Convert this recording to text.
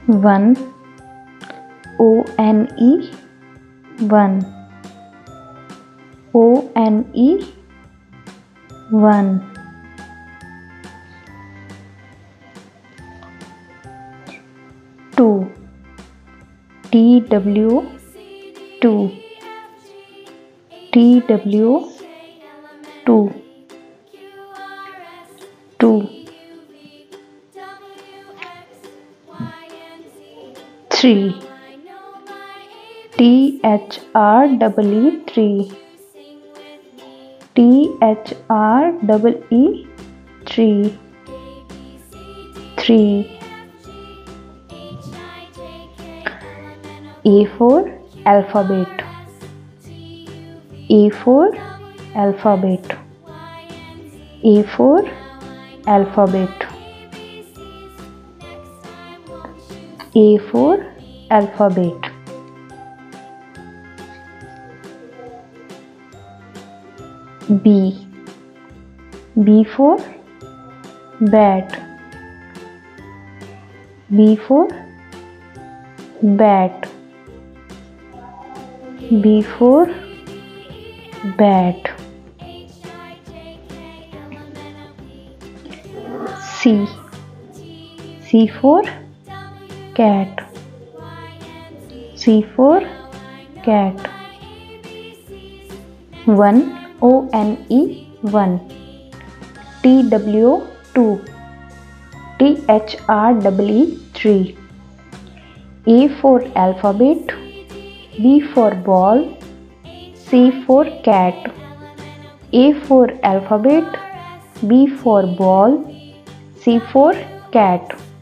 one, one, one, one, one, two, tw, two, tw, two, two, three, three, three, three, three. A for alphabet, A for alphabet, A for alphabet, A for alphabet. B, B for bat, B for bat, B for bat. C, C for cat, C for cat. One, one, one, tw, two, three, three. A for alphabet, B for ball, C for cat. A for alphabet, B for ball, C for cat.